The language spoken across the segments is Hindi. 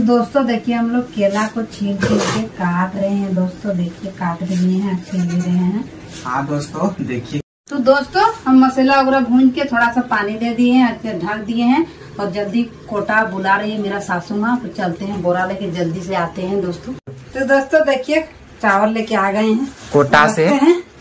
दोस्तों देखिए हम लोग केला को छील के काट रहे हैं। दोस्तों देखिए काट लिए हैं, छील रहे हैं। हाँ दोस्तों देखिए। तो दोस्तों हम मसाला वगैरह भून के थोड़ा सा पानी दे दिए हैं, ढक दिए हैं और जल्दी कोटा बुला रही है मेरा सासू माँ। तो चलते हैं बोरा लेके जल्दी से आते हैं दोस्तों। तो दोस्तों देखिए चावल लेके आ गए हैं कोटा से।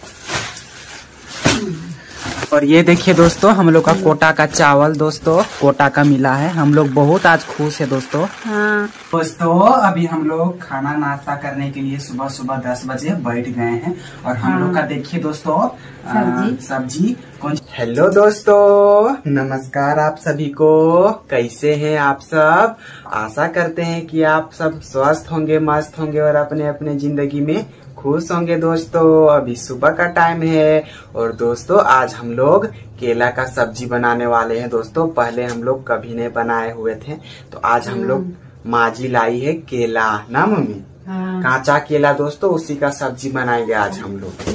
और ये देखिए दोस्तों हम लोग का कोटा का चावल दोस्तों कोटा का मिला है। हम लोग बहुत आज खुश है दोस्तों। हाँ दोस्तों अभी हम लोग खाना नाश्ता करने के लिए सुबह सुबह 10 बजे बैठ गए हैं। और हम लोग का देखिए दोस्तों सब्जी कौन। हेलो दोस्तों नमस्कार आप सभी को। कैसे हैं आप सब। आशा करते हैं कि आप सब स्वस्थ होंगे, मस्त होंगे और अपने अपने जिंदगी में खुश होंगे। दोस्तों अभी सुबह का टाइम है और दोस्तों आज हम लोग केला का सब्जी बनाने वाले हैं। दोस्तों पहले हम लोग कभी नहीं बनाए हुए थे तो आज हम लोग माँ जी लाई है केला ना मम्मी। हाँ। कांचा केला दोस्तों उसी का सब्जी बनाएंगे आज हम लोग।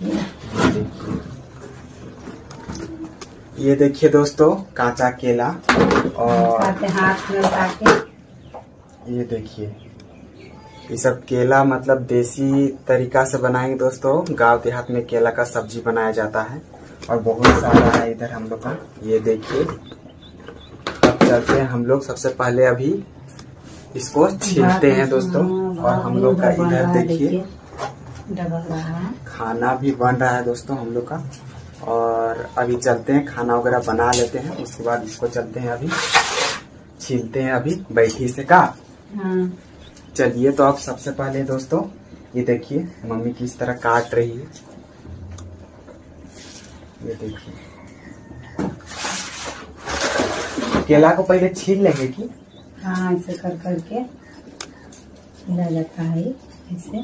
ये देखिए दोस्तों कांचा केला और हाथ में लगा के ये देखिए ये सब केला मतलब देसी तरीका से बनाएंगे दोस्तों। गांव देहात में केला का सब्जी बनाया जाता है और बहुत सारा है इधर हम लोग का। ये देखिए अब चलते हैं हम लोग। सबसे पहले अभी इसको छीलते हैं दोस्तों। और हम लोग का इधर देखिए खाना भी बन रहा है दोस्तों हम लोग का। और अभी चलते हैं खाना वगैरह बना लेते हैं, उसके बाद इसको चलते हैं अभी छीलते हैं अभी बैठी से का। चलिए तो अब सबसे पहले दोस्तों ये देखिए मम्मी किस तरह काट रही है। ये देखिए केला को पहले छील लेंगे कि। हाँ ऐसे कर करके छीला जाता है ऐसे।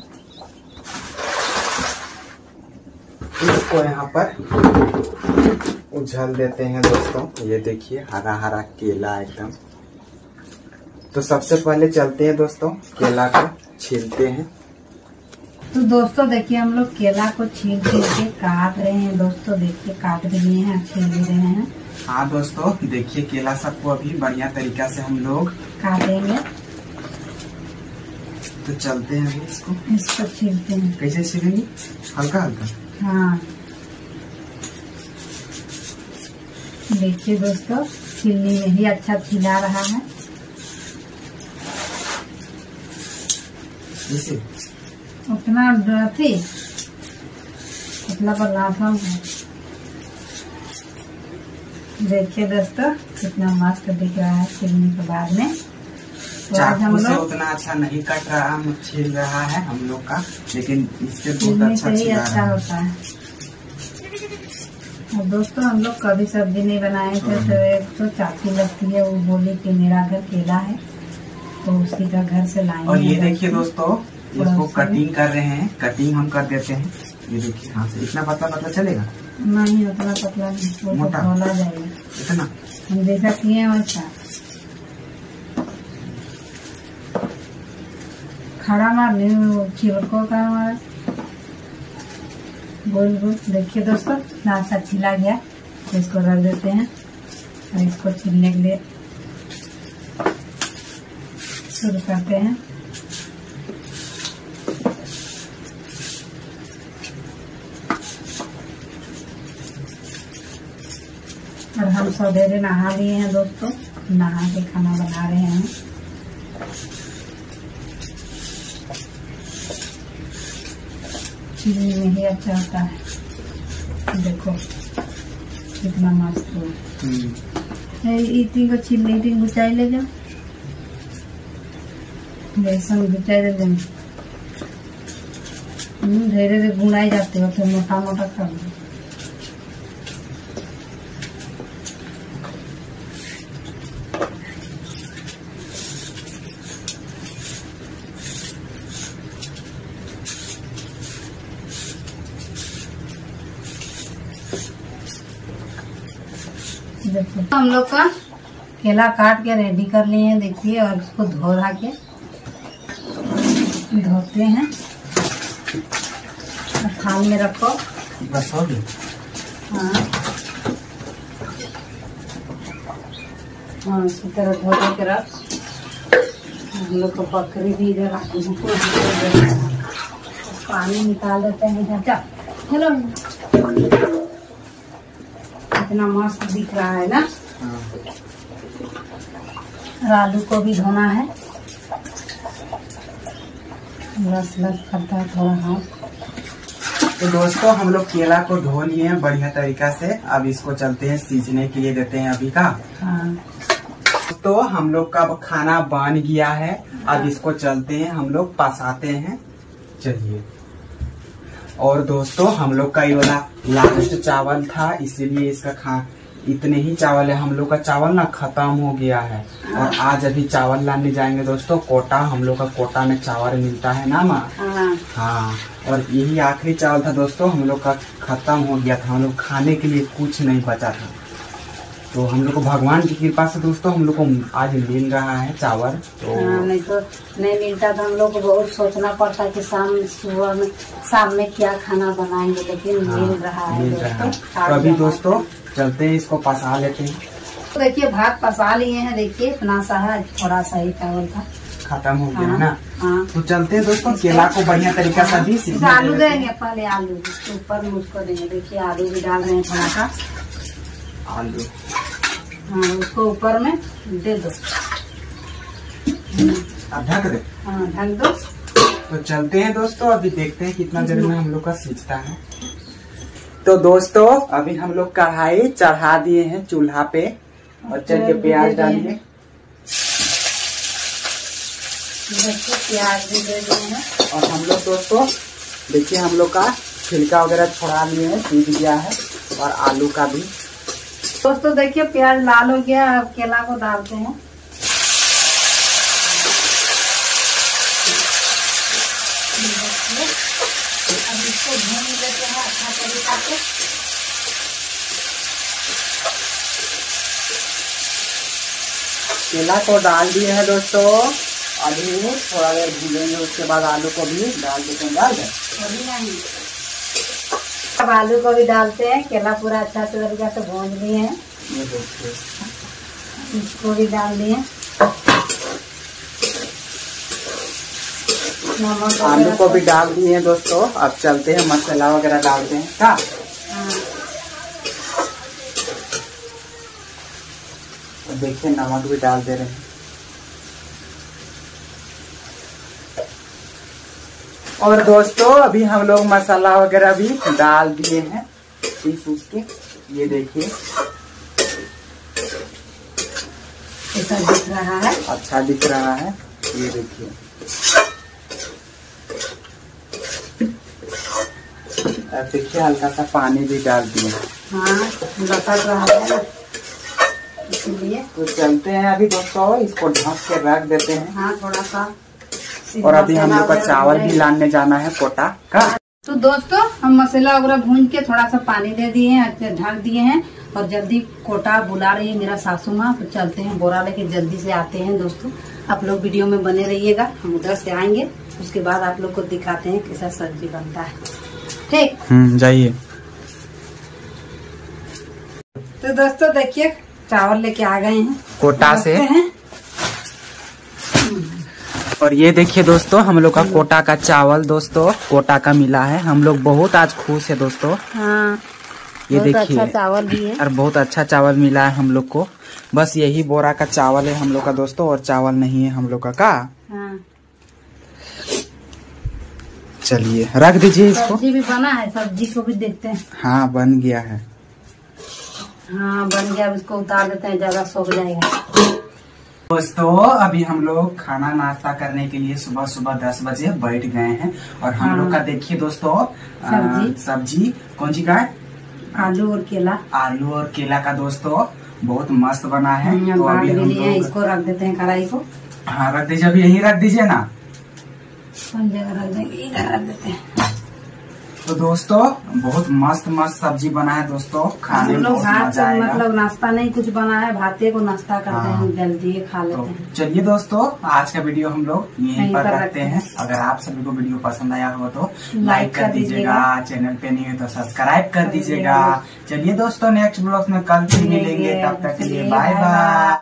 इसको यहाँ पर उछल देते हैं दोस्तों। ये देखिए हरा हरा केला एकदम। तो सबसे पहले चलते हैं दोस्तों केला को छीलते हैं। तो दोस्तों देखिए हम लोग केला को छील के काट रहे हैं। दोस्तों देखिए काट लिए हैं, छील रहे हैं। हाँ दोस्तों देखिए केला सबको अभी बढ़िया तरीका से हम लोग काटेंगे। तो चलते हैं अभी इसको छीलते हैं। कैसे छीलेंगे हल्का हल्का। हाँ देखिए दोस्तों छीलने में ही अच्छा छिला रहा है। इसे उतना थी उतना पर लाफम है। देखिए दोस्तों कितना मस्त दिख रहा है छीलने के बाद में। तो आज हम लोग उतना अच्छा नहीं कट रहा छील रहा है हम लोग का, लेकिन इससे बहुत अच्छा ही अच्छा होता है। और दोस्तों हम लोग कभी सब्जी नहीं बनाए थे तो एक तो चाची लगती है वो बोली कि मेरा घर केला है तो उसी का घर से लाएंगे। और ये देखिए दोस्तों इसको कटिंग कर रहे हैं, कटिंग हम कर देते हैं। ये देखिए हाँ से इतना पतला पतला चलेगा नहीं, उतना पतला नहीं, मोटा खोला जाएगा इतना। हम जैसा किए वैसा खड़ा मार नहीं छिलको का हमारा गोल गोल। देखिए दोस्तों नाश्ता छिला गया तो इसको रख देते हैं और इसको छीलने के लिए शुरू करते हैं। और हम सवेरे नहा लिए हैं दोस्तों, नहा के खाना बना रहे हैं। छीलने में ही अच्छा होता है। देखो कितना मस्त हो। इतनी को छील ले गुचाई ले जाओ बेसन गुचाई दे देंगे। धीरे धीरे गुनाई जाते हो तो मोटा मोटा कर दो। देखो हम लोग का केला काट के रेडी कर लिए हैं। देखिए और इसको धो धा के धोते हैं। थाल में रखो बस हो गया। हाँ हाँ इसी तरह धो के रख। हम लोग को बकरी भी इधर पानी निकाल देते हैं इधर। चलो कितना मस्त दिख रहा है ना। आलू को भी धोना है, रस करता है थोड़ा हाथ। तो दोस्तों हम लोग केला को धो लिए हैं बढ़िया तरीका से। अब इसको चलते हैं सीजने के लिए देते हैं अभी का। तो हम लोग का खाना बन गया है। अब इसको चलते हैं हम लोग पसाते हैं। चलिए। और दोस्तों हम लोग का ये वाला लास्ट चावल था, इसीलिए इसका इतने ही चावल है। हम लोग का चावल ना खत्म हो गया है और आज अभी चावल लाने जाएंगे दोस्तों। कोटा, हम लोग का कोटा में चावल मिलता है ना माँ। हाँ, और यही आखिरी चावल था दोस्तों। हम लोग का खत्म हो गया था, हम लोग खाने के लिए कुछ नहीं बचा था। तो हम लोग को भगवान की कृपा से दोस्तों हम लोग को आज मिल रहा है चावल। तो नहीं तो नहीं मिलता तो हम लोग को बहुत सोचना पड़ता कि शाम में क्या खाना बनाएंगे, लेकिन मिल रहा है। तो अभी दोस्तों चलते हैं, इसको पसा लेते हैं। तो देखिए भात पसा लिए हैं। देखिए इतना सा है, थोड़ा सा ही चावल था, खत्म हो गया ना। तो चलते हैं दोस्तों, केला को बढ़िया तरीका से भी आलू देंगे। पहले आलू उसके ऊपर में उसको देंगे। देखिए आलू भी डाल रहे हैं थोड़ा सा आलू। हाँ, उसको ऊपर में दे दो। ढक दे। हाँ, ढक दो। तो चलते हैं दोस्तों, अभी देखते हैं कितना देर में हम लोग का सीखता है। तो दोस्तों अभी हम लोग कढ़ाई चढ़ा दिए हैं चूल्हा पे और चल के प्याज डालिए। प्याज भी दे दिए हैं। और हम लोग दोस्तों देखिए हम लोग का छिलका वगैरह छुड़ा लिए हैं, सीख गया है। और आलू का भी दोस्तों देखिए प्याज लाल हो गया। अब केला को डालते हैं। अब इसको भून लेते हैं अच्छा तरीका से। केला को डाल दिए हैं दोस्तों। अभी थोड़ा देर भूनेंगे, उसके बाद आलू को भी डाल देते हैं। डाल दें। अब आलू को भी डालते हैं। केला पूरा अच्छा तरीका से भून लिए हैं। ये देखिए इसको भी डाल दिए। आलू को भी डाल दिए हैं दोस्तों। अब चलते हैं मसाला वगैरह डालते हैं क्या। तो देखिए नमक भी डाल दे रहे हैं। और दोस्तों अभी हम लोग मसाला वगैरह भी डाल दिए हैं पीस उस के। ये देखिए ऐसा दिख रहा है, अच्छा दिख रहा है। ये देखिए अब देखिए हल्का सा पानी भी डाल दिए। हाँ, लटक रहा है इसलिए। तो चलते हैं अभी दोस्तों, इसको ढक के रख देते हैं। हाँ, थोड़ा सा। और अभी हम लोग का चावल भी लाने जाना है कोटा का। तो दोस्तों हम मसाला वगैरह भून के थोड़ा सा पानी दे दिए हैं, ढक दिए हैं। और जल्दी कोटा बुला रही है मेरा सासू माँ। तो चलते हैं, बोरा लेके जल्दी से आते हैं दोस्तों। आप लोग वीडियो में बने रहिएगा। हम उधर से आएंगे, उसके बाद आप लोग को दिखाते हैं कैसा सब्जी बनता है। ठीक, जाइए। तो दोस्तों देखिए चावल लेके आ गए हैं कोटा से। और ये देखिए दोस्तों हम लोग का कोटा का चावल दोस्तों कोटा का मिला है। हम लोग बहुत आज खुश है दोस्तों। हाँ, ये देखिए अच्छा चावल भी है। और बहुत अच्छा चावल मिला है हम लोग को। बस यही बोरा का चावल है हम लोग का दोस्तों, और चावल नहीं है हम लोग का। हाँ। चलिए रख दीजिए इसको। सब्जी भी बना है, सब्जी को भी देखते हैं। हाँ बन गया है। हाँ बन गया। अब इसको उतार देते हैं, ज्यादा सूख जाएगा। दोस्तों अभी हम लोग खाना नाश्ता करने के लिए सुबह सुबह 10 बजे बैठ गए हैं। और हम लोग का देखिए दोस्तों सब्जी कौन सी का है, आलू और केला। आलू और केला का दोस्तों बहुत मस्त बना है। तो अभी हम लोग इसको रख देते हैं कढ़ाई को। हाँ रख दीजिए, अभी यही रख दीजिए ना। कौन जगह रख देंगे, इधर रख देते हैं। तो दोस्तों बहुत मस्त मस्त सब्जी बना है दोस्तों, खाने में बहुत मजा आएगा। मतलब नाश्ता नहीं कुछ बना है, भाते को नाश्ता करते हैं, जल्दी खा लेते हैं। चलिए दोस्तों आज का वीडियो हम लोग यहीं पर रखते हैं। अगर आप सभी को वीडियो पसंद आया हो तो लाइक कर दीजिएगा, चैनल पे नहीं है तो सब्सक्राइब कर दीजिएगा। चलिए दोस्तों नेक्स्ट ब्लॉग में कल फिर मिलेंगे, तब तक के लिए बाय बाय।